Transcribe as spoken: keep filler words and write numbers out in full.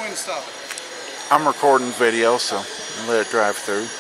and stop it. I'm recording video, so let it drive through.